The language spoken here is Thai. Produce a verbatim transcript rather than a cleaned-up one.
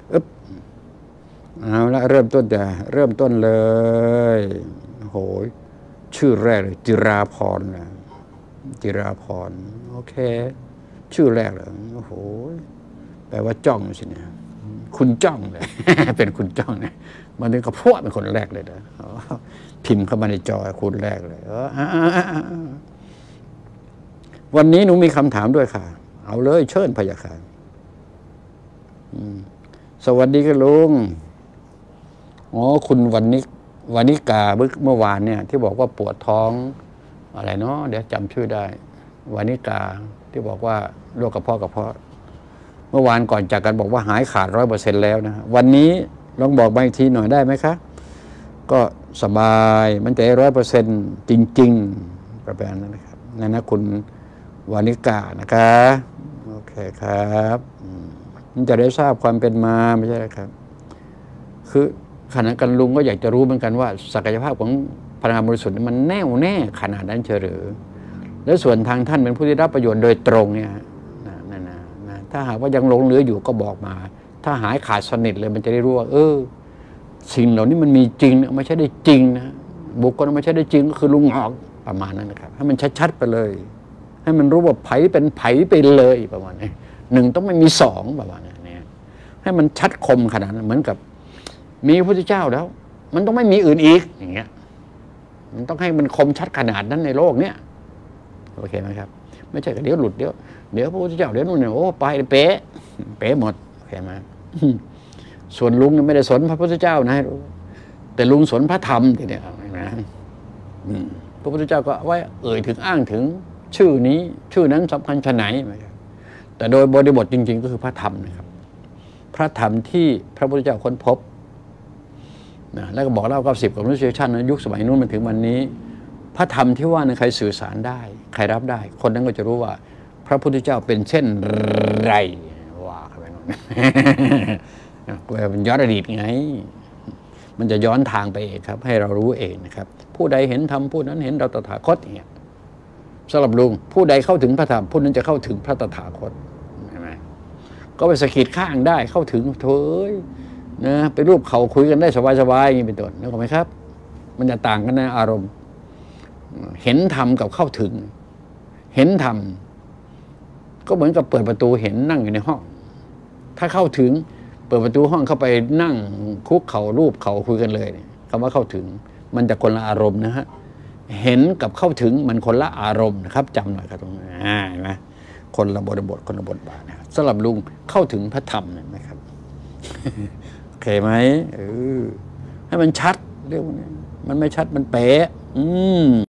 อึ๊บเอาละเริ่มต้นแต่เริ่มต้นเลยโหยชื่อแรกเลยจิราพรนะจิราพรโอเคชื่อแรกเลยโอ้โหแปลว่าจ้องสิเนี่ยคุณจ้องเลย เป็นคุณจ้องเนี่ยมันถึงกับพวกเป็นคนแรกเลยนะพิมพ์เข้ามาในจอคุณแรกเลยวันนี้หนูมีคำถามด้วยค่ะเอาเลยเชิญพยาค่ะสวัสดีครับลุงอ๋อคุณวันนิวานิกาเมื่อวานเนี่ยที่บอกว่าปวดท้องอะไรเนาะเดี๋ยวจำชื่อได้วานิกาที่บอกว่าโรคกระเพาะกระเพาะเมื่อวานก่อนจากกันบอกว่าหายขาดร้อยเปอร์เซ็นต์แล้วนะวันนี้ลองบอกมาอีกทีหน่อยได้ไหมคะก็สบายมันจะร้อยเปอร์เซ็นต์จริงๆประมาณนั้นนะครับนั่นนะคุณวานิกานะคะโอเคครับมันจะได้ทราบความเป็นมาไม่ใช่ครับคือขณะกันลุงก็อยากจะรู้เหมือนกันว่าศักยภาพของพลังงานบริสุทธิ์มันแน่วแน่ขนาดนั้นเฉรือและส่วนทางท่านเป็นผู้ที่รับประโยชน์โดยตรงเนี่ยนั่นนะนะถ้าหากว่ายังหลงเหลืออยู่ก็บอกมาถ้าหายขาดสนิทเลยมันจะได้รู้ว่าเออสิ่งเหล่านี้มันมีจริงไม่ใช่ได้จริงนะบุคคลไม่ใช่ได้จริงก็คือลุงออกประมาณนั้นนะครับให้มันชัดๆไปเลยให้มันรู้ว่าไผเป็นไผไปเลยประมาณนี้หนึ่งต้องไม่มีสองประมาณนี้ให้มันชัดคมขนาดนั้นเหมือนกับมีพระพุทธเจ้าแล้วมันต้องไม่มีอื่นอีกอย่างเงี้ยมันต้องให้มันคมชัดขนาดนั้นในโลกเนี้ยโอเคไหมครับไม่ใช่เดี๋ยวหลุดเดี๋ยวเดี๋ยวพระพุทธเจ้าเดี๋ยวนู่นเนี่ยโอ้ไปเป๊ะเป๊ะหมดโอเคไหมส่วนลุงเนี่ยไม่ได้สนพระพุทธเจ้านะแต่ลุงสนพระธรรมทีเดียวนะพระพุทธเจ้าก็ไว้เอ่ยถึงอ้างถึงชื่อนี้ชื่อนั้นสำคัญชะไหนแต่โดยบริบทจริงๆก็คือพระธรรมนะครับพระธรรมที่พระพุทธเจ้าค้นพบนะแล้วก็บอกเล่ากับสิบกับมนุษยชาติในยุคสมัยนู้นมาถึงวันนี้พระธรรมที่ว่าในใครสื่อสารได้ใครรับได้คนนั้นก็จะรู้ว่าพระพุทธเจ้าเป็นเช่นไรว่าเข้าไปโน่นเป็นย้อนอดีตไงมันจะย้อนทางไปเองครับให้เรารู้เองนะครับผู้ใดเห็นธรรมผู้นั้นเห็นเราตถาคตอย่างเงี้ยสำหรับลุงผู้ใดเข้าถึงพระธรรมผู้นั้นจะเข้าถึงพระตถาคตใช่ไหมก็ไปสะกิดข้างได้เข้าถึงเถยนะไปรูปเขาคุยกันได้สบายๆอย่างนี้เป็นต้นนึกออกไหมครับมันจะต่างกันในอารมณ์เห็นธรรมกับเข้าถึงเห็นธรรมก็เหมือนกับเปิดประตูเห็นนั่งอยู่ในห้องถ้าเข้าถึงเปิดประตูห้องเข้าไปนั่งคุกเข่ารูปเขาคุยกันเลยคำว่าเข้าถึงมันจะคนละอารมณ์นะฮะเห็นกับเข้าถึงมันคนละอารมณ์นะครับจำหน่อยครับตรงนี้เห็นไหมคนละบริบทคนละบทบาทนะครับสำหรับลุงเข้าถึงพระธรรมเห็นไหมครับโอเคไหมเออให้มันชัดเรื่องนี้มันไม่ชัดมันเป๊ะอืม